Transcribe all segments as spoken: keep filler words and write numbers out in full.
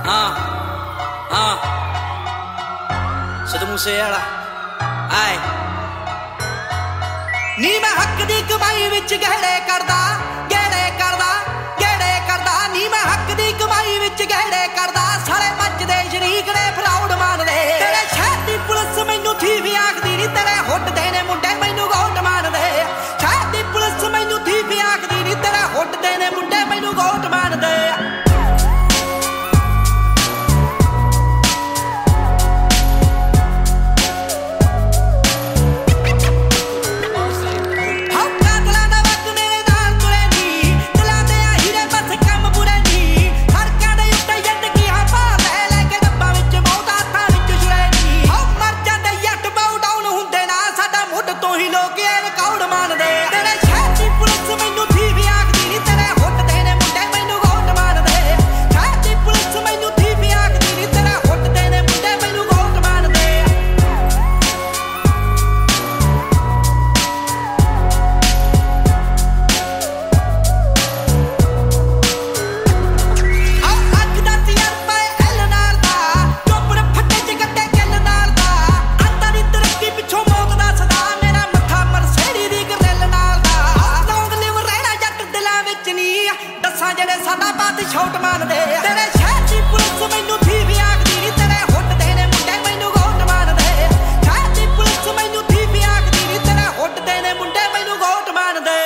हाँ हाँ सिद्धू मूसेवाला आए नी मैं हक दी कमाई विच गहरे करदा गहरे करदा गहरे करदा नी मैं हक दी कमाई विच गहरे करदा सारे मचदे शरीक ने फराउड मारदे तेरे शहर दी पुलिस मैनू थी भी आखदी नी तेरे हुट दे ने मुंडे मैनू गोट मारदे शहर दी पुलिस मैनू थी भी आखदी नी तेरे हुट दे ने मुंडे मैनू गोट मारदे छोट मारदे तेरे शहर दी पुलिस मैनू थी भी आखदी नी तेरे हुट दे ने मुंडे मैनू गोट मारदे शहर दी पुलिस मैनू थी भी आखदी नी तेरे हुट दे ने मुंडे मैनू गोट मारदे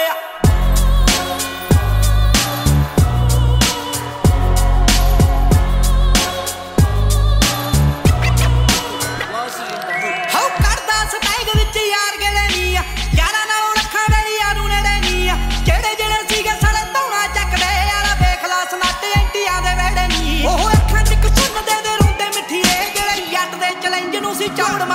हो करदा सटैग विच यार गेले नी यारा नाल रखा वेली यारू नेड़े नी जेड़े जेड़े सीगे साले धौणा चकदे यारा वेख ला सनट एंटियां दे वेड़े नी ओह अखां च सुन दे दे रोंदे मिठीए जेड़े जट दे चैलेंज नूं सी चौड़